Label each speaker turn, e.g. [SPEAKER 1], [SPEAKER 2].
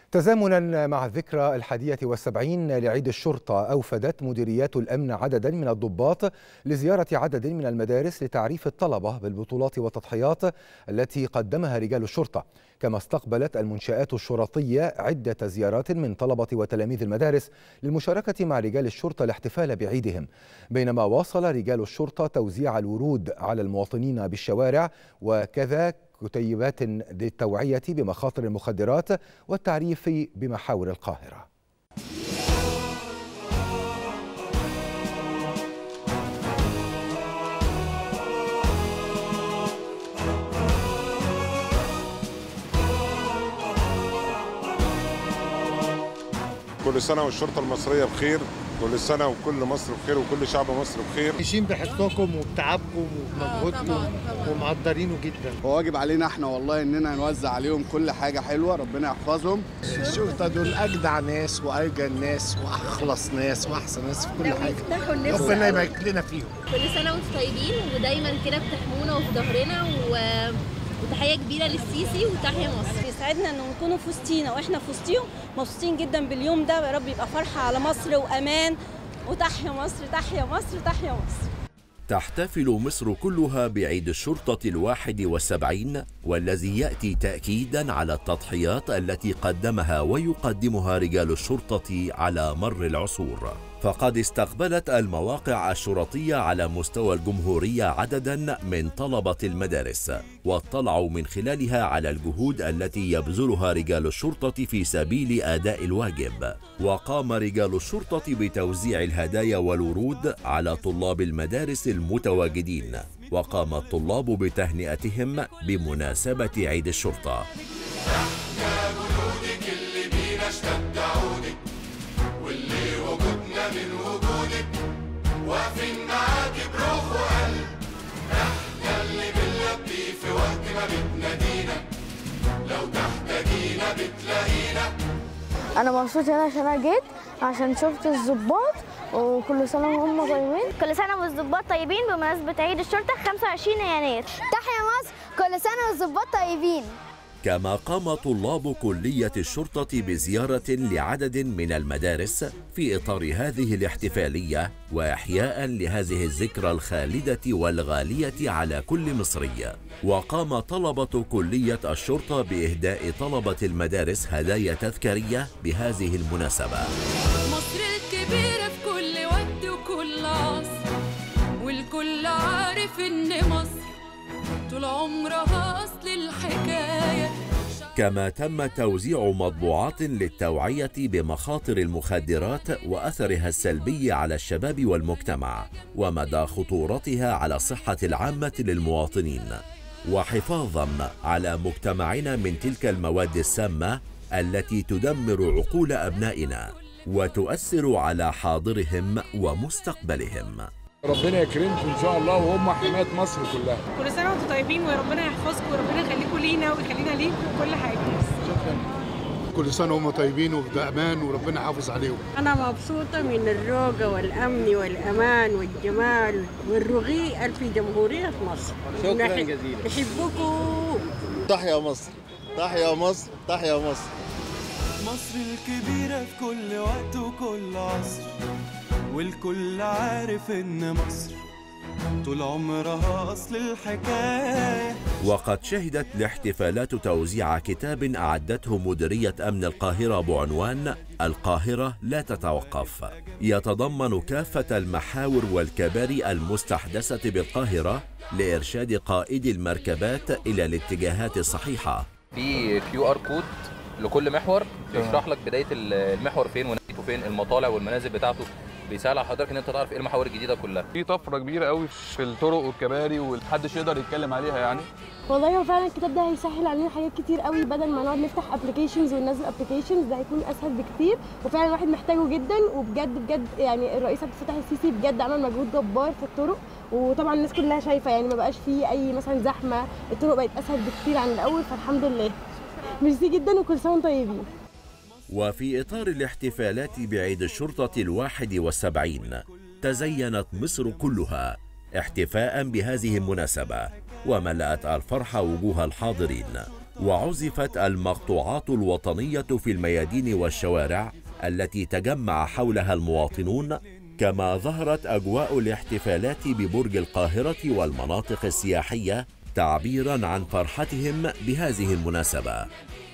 [SPEAKER 1] تزامنا مع الذكرى 71 لعيد الشرطة، أوفدت مديريات الأمن عددا من الضباط لزيارة عدد من المدارس لتعريف الطلبة بالبطولات والتضحيات التي قدمها رجال الشرطة. كما استقبلت المنشآت الشرطية عدة زيارات من طلبة وتلاميذ المدارس للمشاركة مع رجال الشرطة الاحتفال بعيدهم، بينما واصل رجال الشرطة توزيع الورود على المواطنين بالشوارع، وكذا كتيبات للتوعية بمخاطر المخدرات والتعريف بمحاور القاهرة.
[SPEAKER 2] كل سنة والشرطة المصرية بخير، كل سنة وكل مصر بخير وكل شعب مصر بخير.
[SPEAKER 3] عايشين بحرصكم وبتعبكم وبمجهودكم ومقدرينه جدا.
[SPEAKER 4] هو واجب علينا احنا والله اننا نوزع عليهم كل حاجة حلوة، ربنا يحفظهم.
[SPEAKER 3] الشرطة دول أجدع ناس وأرجى ناس وأخلص ناس وأحسن ناس في كل حاجة. ربنا يبارك لنا فيهم.
[SPEAKER 5] كل سنة وانتم طيبين ودايما كده بتحمونا وفي ظهرنا وتحية كبيرة للسيسي وتحية مصر.
[SPEAKER 6] يسعدنا انه نكونوا في وسطينا واحنا في وسطيهم، مبسوطين جدا باليوم ده، يا رب يبقى فرحة على مصر وأمان، وتحيا مصر تحيا مصر تحيا مصر.
[SPEAKER 7] تحتفل مصر كلها بعيد الشرطة 71، والذي يأتي تأكيدا على التضحيات التي قدمها ويقدمها رجال الشرطة على مر العصور. فقد استقبلت المواقع الشرطية على مستوى الجمهورية عددا من طلبة المدارس، واطلعوا من خلالها على الجهود التي يبذلها رجال الشرطة في سبيل أداء الواجب. وقام رجال الشرطة بتوزيع الهدايا والورود على طلاب المدارس المتواجدين، وقام الطلاب بتهنئتهم بمناسبة عيد الشرطة.
[SPEAKER 8] من وجودك واقفين معاكي بروح وقلب، احنا اللي بنلبي في وقت ما بتنادينا، لو تحتاجينا بتلاقينا.
[SPEAKER 9] انا مبسوط هنا عشان انا جيت عشان شفت الضباط، وكل سنه وهم طيبين.
[SPEAKER 10] كل سنه والضباط طيبين بمناسبه عيد الشرطه 25 يناير.
[SPEAKER 9] تحيا مصر، كل سنه والضباط طيبين.
[SPEAKER 7] كما قام طلاب كلية الشرطة بزيارة لعدد من المدارس في إطار هذه الاحتفالية، وإحياء لهذه الذكرى الخالدة والغالية على كل مصري. وقام طلبة كلية الشرطة بإهداء طلبة المدارس هدايا تذكارية بهذه المناسبة.
[SPEAKER 11] مصر الكبيرة في كل وقت وكل عصر، والكل عارف إن مصر طول عمرها أصل الحكاية.
[SPEAKER 7] كما تم توزيع مطبوعات للتوعية بمخاطر المخدرات وأثرها السلبي على الشباب والمجتمع، ومدى خطورتها على الصحة العامة للمواطنين، وحفاظا على مجتمعنا من تلك المواد السامة التي تدمر عقول أبنائنا وتؤثر على حاضرهم ومستقبلهم.
[SPEAKER 12] ربنا يكرمكم ان شاء الله، وهم حماية مصر كلها.
[SPEAKER 13] كل سنه وانتم طيبين، وربنا يحفظكم وربنا يخليكم لينا ويخلينا ليكم وكل حاجه.
[SPEAKER 12] شكرا. كل سنه وهم طيبين وفي امان وربنا يحافظ عليهم.
[SPEAKER 14] انا مبسوطه من الروقه والامن والامان والجمال والرغي في جمهوريه مصر.
[SPEAKER 4] شكرا جزيلا.
[SPEAKER 14] نحبكم.
[SPEAKER 4] تحيا مصر، تحيا مصر، تحيا مصر.
[SPEAKER 8] مصر الكبيره في كل وقت وكل عصر، والكل عارف إن مصر طول عمرها أصل الحكاية.
[SPEAKER 7] وقد شهدت الاحتفالات توزيع كتاب أعدته مديرية أمن القاهرة بعنوان القاهرة لا تتوقف، يتضمن كافة المحاور والكباري المستحدثة بالقاهرة لإرشاد قائدي المركبات إلى الاتجاهات الصحيحة.
[SPEAKER 15] في QR كود لكل محور بيشرح لك بداية المحور فين ونهايته فين، المطالع والمنازل بتاعته، بيسهل على حضرتك ان انت تعرف ايه المحاور الجديده كلها.
[SPEAKER 16] في طفره كبيره قوي في الطرق والكباري ومحدش يقدر يتكلم عليها يعني.
[SPEAKER 17] والله هو فعلا الكتاب ده هيسهل علينا حاجات كتير قوي، بدل ما نقعد نفتح ابلكيشنز وننزل ابلكيشنز ده هيكون اسهل بكتير، وفعلا الواحد محتاجه جدا. وبجد بجد يعني الرئيس عبد الفتاح السيسي بجد عمل مجهود جبار في الطرق، وطبعا الناس كلها شايفه يعني ما بقاش فيه اي مثلا زحمه، الطرق بقت اسهل بكتير عن الاول، فالحمد لله. ميرسي جدا وكل سنه وانتم طيبين.
[SPEAKER 7] وفي إطار الاحتفالات بعيد الشرطة 71 تزينت مصر كلها احتفاء بهذه المناسبة، وملأت الفرحة وجوه الحاضرين. وعزفت المقطوعات الوطنية في الميادين والشوارع التي تجمع حولها المواطنون، كما ظهرت أجواء الاحتفالات ببرج القاهرة والمناطق السياحية تعبيراً عن فرحتهم بهذه المناسبة.